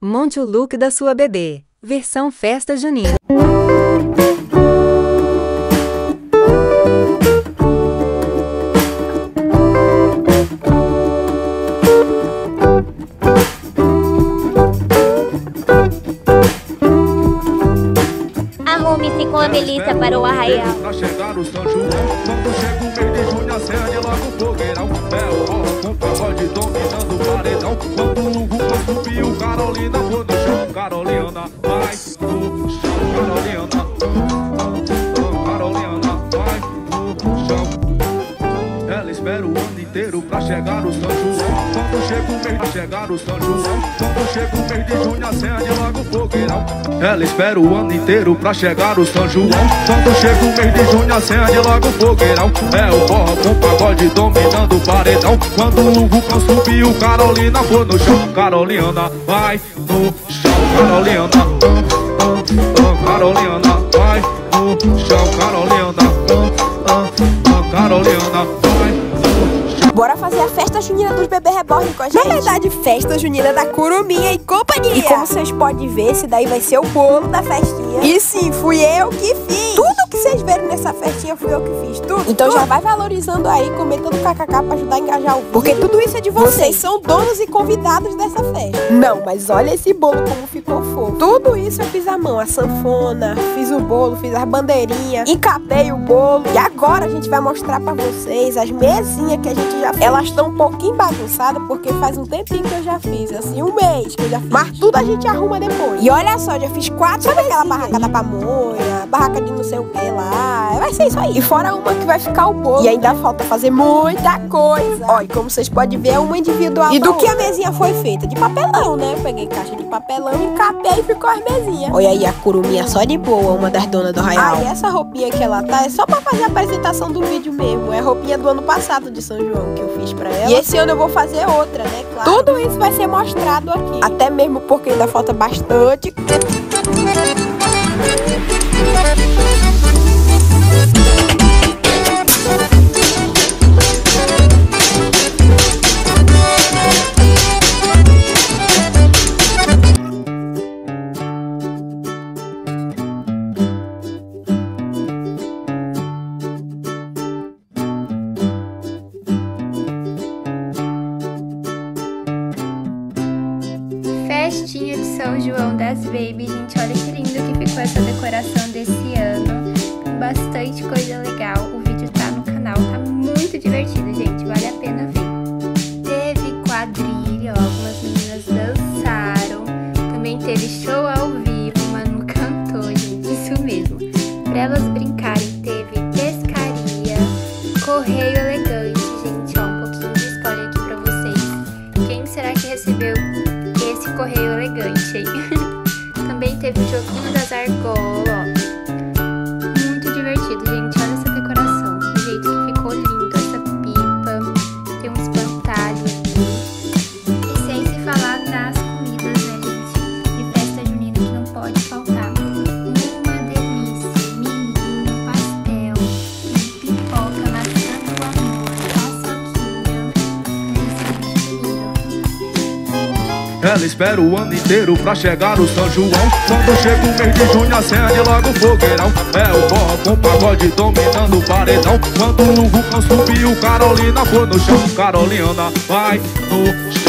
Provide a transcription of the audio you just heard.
Monte o look da sua bebê. Versão festa junina. Arrume-se com a Melissa para o arraial. Pra chegar no São João, quando chega o mês de junho, acende logo o fogueirão. É o forró com pagode dominando o paredão. Quando o vulcão subiu, Carolina foi no chão. Carolina vai no chão. Carolina, Carolina vai no chão. Ela espera o ano inteiro pra chegar no São João. Quando chega o mês pra chegar no São João, quando chega o mês de junho, acende logo o fogueirão. Ela espera o ano inteiro pra chegar no São João. Quando chega o mês de junho, acende logo o fogueirão. É o forró com pagode dominando o paredão. Quando o vulcão subiu, Carolina foi no chão. Carolina vai no chão. Carolina, Carolina vai no chão. Carolina, Carolina vai no chão. Bora fazer a festa junina dos bebês reborn com a gente. Na verdade, festa junina da Curuminha e companhia. E como vocês podem ver, esse daí vai ser o bolo da festinha. E sim, fui eu que fiz. Tudo que vocês verem nessa festinha fui eu que fiz. Tudo. Então já vai valorizando aí, comentando kkk pra ajudar a engajar o vídeo. Porque tudo isso é de vocês. Vocês são donos e convidados dessa festa. Não, mas olha esse bolo como ficou fofo. Tudo isso eu fiz à mão. A sanfona, fiz o bolo, fiz as bandeirinhas, encapei o bolo. E agora a gente vai mostrar pra vocês as mesinhas que a gente já fez. Elas estão um pouquinho bagunçadas porque faz um tempinho que eu já fiz. Assim, um mês que eu já fiz. Mas tudo a gente arruma depois. E olha só, já fiz 4. Sabe aquela barraca da pamonha? Barraca de não sei o que lá. Vai ser isso aí. E fora uma que vai ficar o bolo. E ainda falta fazer muita coisa. Olha, como vocês podem ver, é uma individual. E do que a mesinha foi feita? De papelão, né? Eu peguei caixa de papelão, encapei e ficou as mesinhas. Olha aí a Curuminha só de boa, uma das donas do arraial. Ah, e essa roupinha que ela tá é só pra fazer a apresentação do vídeo mesmo. É a roupinha do ano passado de São João que eu fiz pra ela. E esse ano eu vou fazer outra, né? Claro. Tudo isso vai ser mostrado aqui. Até mesmo porque ainda falta bastante. Festinha de São João das Baby, gente, olha que lindo que ficou essa decoração desse ano, com bastante coisa legal. O vídeo tá no canal, tá muito divertido, gente, vale a pena ver. Teve quadrilha, ó, algumas meninas dançaram, também teve show ao vivo, o Manu cantou, gente, isso mesmo. Pra elas brincarem, teve pescaria, correio elegante, gente, ó, um pouquinho de spoiler aqui pra vocês. Quem será que recebeu esse correio elegante, hein? Também teve o joguinho das argolas, ó. Muito divertido, gente. Olha essa decoração. O jeito que ficou lindo. Essa pipa. Tem um espantalho aqui. E sem se falar das comidas, né, gente? De festa junina que não pode faltar. Uma delícia. Milhinho, pastel. Tem pipoca, maçã do amor. Paçoquinha. Delícia, lindo. Ela espera o ano inteiro pra chegar no São João. Quando chega o mês de junho, acende logo o fogueirão. É o forró com pagode dominando o paredão. Quando o vulcão subiu, Carolina foi no chão. Carolina vai no chão.